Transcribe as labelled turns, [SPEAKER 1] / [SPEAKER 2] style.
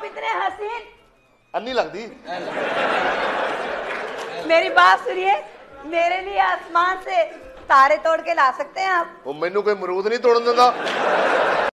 [SPEAKER 1] इतने हसीन।
[SPEAKER 2] अन्नी लगती।
[SPEAKER 1] मेरी बात सुनिए, मेरे लिए आसमान से तारे तोड़ के ला सकते हैं आप?
[SPEAKER 2] मैनू कोई मरूद नहीं तोड़न दिंदा।